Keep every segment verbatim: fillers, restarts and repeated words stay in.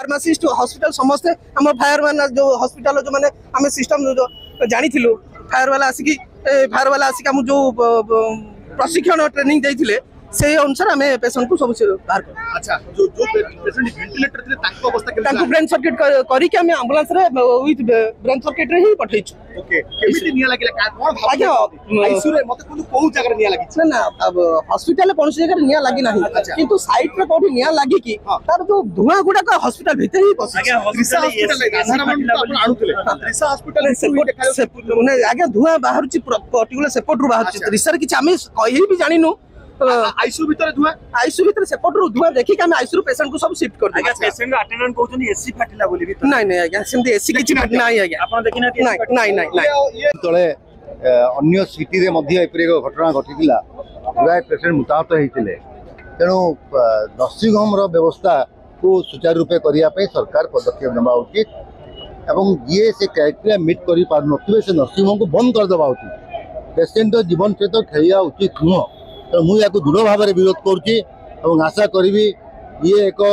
Pharmacist hospital समस्ते आम fire man जो हॉस्पिटल जो मैंने आम सिस्टम जानी फायर वाला आसिक फायर वाला आसिक आम जो प्रशिक्षण ट्रेनिंग देते से अनुसार आम पेशेंट को सब बाहर कर अच्छा जो जो पेशेंट वेंटिलेटर थे ताको अवस्था ताको ब्रेन सर्किट करके आम एम्बुलेंस रे विथ ब्रेन सर्किट रे ही पठैछु ओके केमिति निया लागिला का कोन भाग आईसीयू रे मते कोन कोउ जगह निया लागि ना ना अब हॉस्पिटल रे कोन जगह निया लागि नाही किंतु साइड रे कोठी निया लागि कि तार जो धुआं गुडा का हॉस्पिटल भीतर ही पस आगे हॉस्पिटल साधारण आपण आनुतले रिसा हॉस्पिटल से ने आगे धुआं बाहर छि पर्टिकुलर सेपट रू बाहर छि रिसर कि आमे कहि भी जानिनु आईसीयू भीतर धुआं आईसीयू भीतर सेपट रू धुआं देखि के आमे आईसीयू पेशेंट को सब शिफ्ट कर दे आगे पेशेंट अटेंडेंट कहउछन एसी फाटिला बोली भी नहीं नहीं आगे सेमती एसी किछि नाही आगे आपण देखिना नहीं नहीं नहीं तळे अन्य सिटी रे मध्य एपरि घटना घटितिला गुराय पेशेंट मुताहत हेतिले तेणु नर्सिंग होम रो व्यवस्था को सुचारू रूपे करिया पे सरकार पदक्षेप नेबा उचित एवं ये से क्राइटेरिया मीट करि पार नथिबे से नर्सिंग होम को बंद कर देबा उचित पेशेंट जीवन से तो खेलिया उचित नुह तो मुझे दृढ़ भाव में विरोध करुच्ची आशा करी ये एक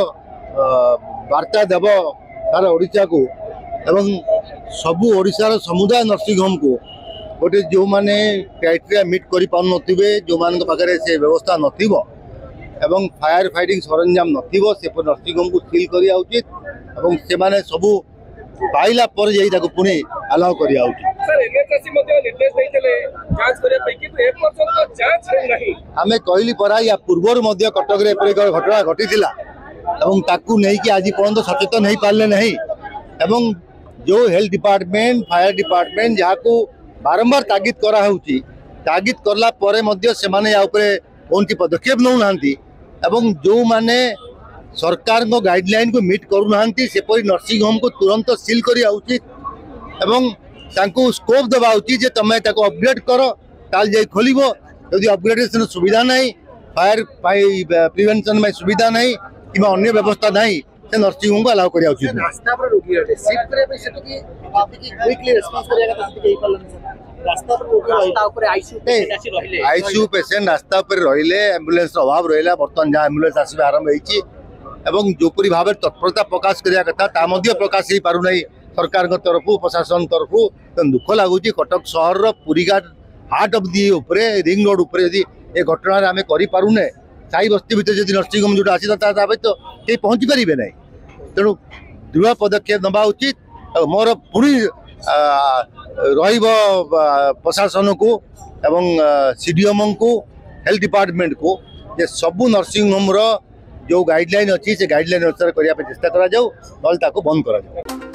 वार्ता देव सारा ओडिशा को एवं सबू ओडिशार समुदाय नर्सिंग होम को गोटे जो माने क्राइटेरिया मीट कर पारे जो मान पाखे से व्यवस्था नथिबो एवं फायर फाइटिंग सरंजाम नथिबो से नर्सिंग होम को सील करिया उचित एवं से माने सबू पाइला पर जाई ताको पुणी अलाउ करिया उचित सर एनएचआरसी मध्ये निर्देश दैतले जांच करे पैकी तो एक पर्सेंट जांच है नहीं हमें कहली परा या पूर्वर मध्य कटक रे एपरि घटना घटिथिला एवं ताकू नहीं कि आज पर्यंत सचेतन नहीं पारले नहीं एवं जो हेल्थ डिपार्टमेंट फायर डिपार्टमेंट जहाँ को बारंबार तागिद करा होउची तागिद करला परे मध्य से माने या ऊपर कौन की पदक्षेप नौ नांती एवं जो माने सरकार को गाइडलाइन को मीट करू नांती सेपरि नर्सिंग होम को तुरंत सील करिया उचित एवं तांको स्कोप दबा उचित जे तमे ताको अपग्रेड करो ताल जाई खोलिबो यदि अपग्रेडेशन सुविधा नहीं फायर प्रिवेंशन में सुविधा नहीं कि अन्य व्यवस्था नहीं से नर्सिंग होम को अलाउ करिया उचित रास्ता पर रोगी रहते शिफ्ट करे पे से तो कि कि क्विकली रिस्पांस करेगा तो कि पालन रास्ता पर रोगी रास्ता ऊपर आईसीयू पेशेंट आसी रहिले आईसीयू पेशेंट रास्ता पर रहिले एम्बुलेंस अभाव रहिला बर्तन जा एम्बुलेंस आसीबे आरंभ होईची एवं जोपरी भाव तत्परता प्रकाश करिया कथा ता मध्य प्रकाश ही पारु नहीं सरकार तरफ प्रशासन तरफ दुख लगुच कटक सहर पुरीघाट हार्ट ऑफ दी उपरे रिंग रोड उपरे यदि ए घटना आम करें साई बस्ती भर जब नर्सिंग होम जो आसी था तो कहीं पहुँची पारे ना तेणु दृढ़ पदक्षेप नवा उचित मोर पुणी प्रशासन को एवं सीडीएम को हेल्थ डिपार्टमेंट को जे सबू नर्सिंग होम रो जो गाइडलाइन अच्छी से गाइडलाइन अनुसार करने चेष्टा करा जाऊ, बंद करा जाऊ।